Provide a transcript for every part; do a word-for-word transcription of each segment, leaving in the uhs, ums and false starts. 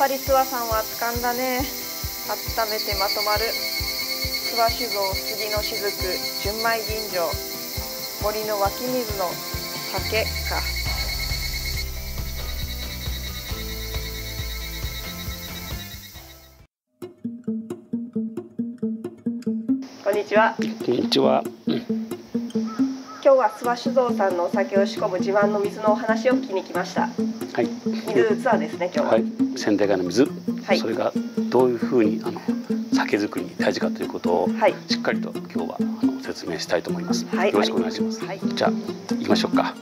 ぱり諏訪さんは掴んだね。温めてまとまる諏訪酒造杉の雫純米吟醸森の湧き水の酒か。こんにちは。 こんにちは。 今日は諏訪酒造さんのお酒を仕込む自慢の水のお話を聞きに来ました。 はい。 水ツアーですね、今日は。はい。 仙台川の水、はい、それがどういうふうにあの酒造りに大事かということを、はい、しっかりと今日はあの説明したいと思います。はい、よろしくお願いします。はい、じゃあ行きましょうか。はい。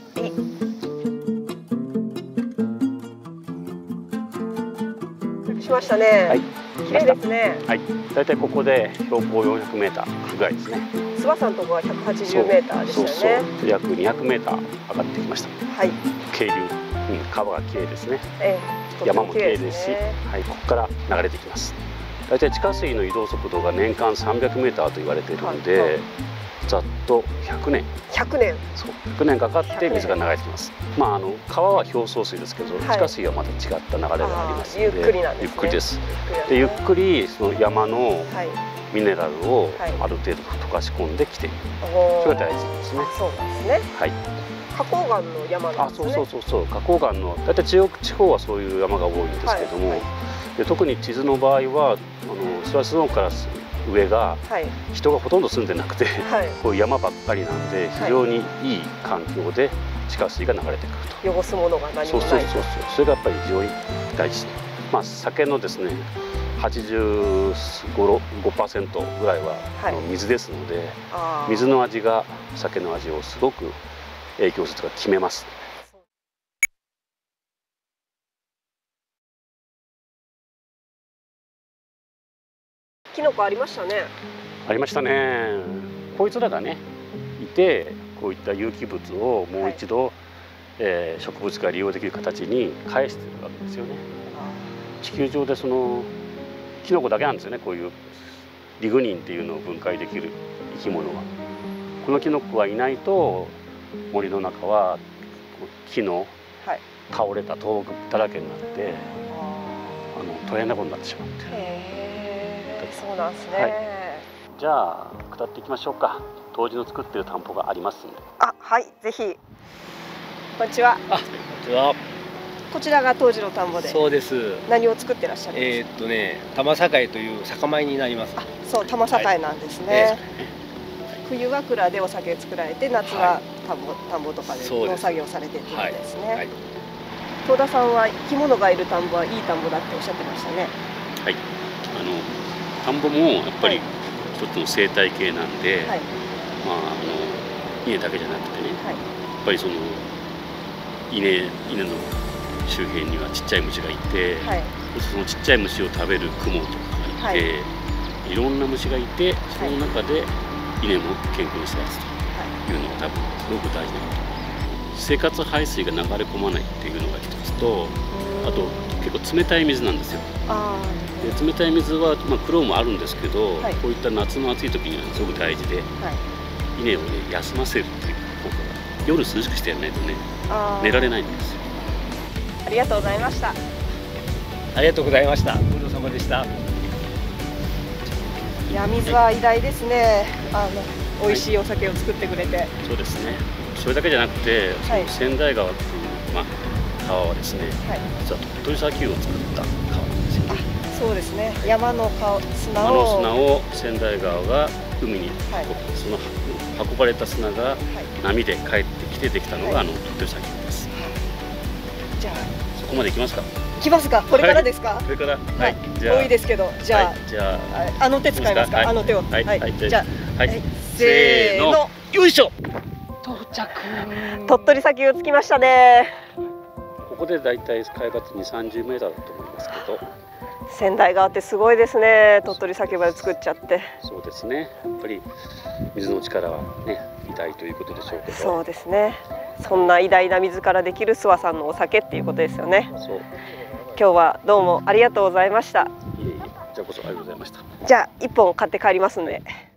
しましたね。はい。綺麗ですね。 はい。だいたいここで標高よんひゃくメーターぐらいですね。 諏訪さんのところはひゃくはちじゅうメーターでしたよね。 そうそうそう。約にひゃくメーター上がってきました。はい。渓流、うん、川が綺麗ですね。ええ、山も綺麗ですし、はい、ここから流れてきます。だいたい地下水の移動速度が年間さんびゃくメーターと言われているので、はいはい、ざっとひゃくねん。 ひゃくねん。 そう、ひゃくねんかかって水が流れてきます。まああの川は表層水ですけど、はい、地下水はまた違った流れがありますので、 ゆっくりなんですね。 ゆっくりです。で、ゆっくりその山のミネラルをある程度溶かし込んできている。はい、それが大事ですね。 そうなんですね。はい。花崗岩の山なんですね。あ、そうそうそうそう。花崗岩のだいたい中国地方はそういう山が多いんですけれども、はいはい、で特に智頭の場合はあの諏訪酒造から上が人がほとんど住んでなくて、はい、こういう山ばっかりなんで非常にいい環境で地下水が流れてくると。汚すものが何もない。 そうそうそうそう。それがやっぱり非常に大事。まあ酒のですねはちじゅうごパーセント ぐらいは水ですので、はい、水の味が酒の味をすごく影響するとか決めます。 キノコありましたね。 ありましたね。こいつらがねいて、こういった有機物をもう一度、はい、えー、植物が利用できる形に返しているわけですよね。地球上でそのキノコだけなんですよね。こういうリグニンっていうのを分解できる生き物は。このキノコがいないと森の中は木の倒れた倒木だらけになって、はい、あの大変なことになってしまうっていう。 へー、そうなんですね。はい、 じゃあ下っていきましょうか。杜氏の作っている田んぼがありますんで。 あ、はい、ぜひ。こんにちは。 あ、こんにちは。 こちらが杜氏の田んぼで。 そうです。 何を作ってらっしゃるんですか。 えーっとね、玉栄という酒米になります。 あ、そう、玉栄なんですね。はい、冬は蔵でお酒作られて、夏は田んぼ、田んぼとかで農作業されてっていうことですね。はいはい、東田さんは生き物がいる田んぼはいい田んぼだっておっしゃってましたね。 はい。あの田んぼもやっぱり一つの生態系なんで、はい、まああの稲だけじゃなくてね、はい、やっぱりその稲稲の周辺にはちっちゃい虫がいて、はい、そのちっちゃい虫を食べるクモとかがいて、はい、いろんな虫がいて、その中で稲も健康に育つというのが多分すごく大事なこと。生活排水が流れ込まないっていうのが一つと、あと結構冷たい水なんですよ。で冷たい水は、まあ、苦労もあるんですけど、はい、こういった夏の暑い時にはすごく大事で、はい、稲をね休ませるっていう効果が、夜涼しくしてやらないとね寝られないんですよ。 ありがとうございました。 ありがとうございました。ご苦労様でした。 いや、水は偉大ですね。あの美味しいお酒を作ってくれて。はい、 そうですね。それだけじゃなくて、はい、仙台川っていう、まあ、川はですね、はい、実は鳥取砂丘を作った川なんですよ。 あ、そうですね。山の砂を山の砂を仙台川が海に、はい、その運ばれた砂が波で帰ってきてできたのが、はい、あの鳥取砂丘です。はい、じゃあそこまで行きますか。 行きますか。これからですか。 はい、これから。 はい。じゃあ遠いですけど、じゃあ、はい、 じゃあ、あの手使いますか。はい、あの手を。 はい。はい。 じゃあ、はい、 せーの、よいしょ。 到着。鳥取砂丘着きましたね。 ここでだいたい海抜に、さんじゅうメーターだと思いますけど。 仙台川ってすごいですね。鳥取砂丘まで作っちゃって。 そうですね。やっぱり水の力はね、偉大ということでしょうけど。 そうですね。そんな偉大な水からできる諏訪さんのお酒っていうことですよね。そう。今日はどうもありがとうございました。いえいえ、 じゃあこそありがとうございました。 じゃあ一本買って帰りますんで。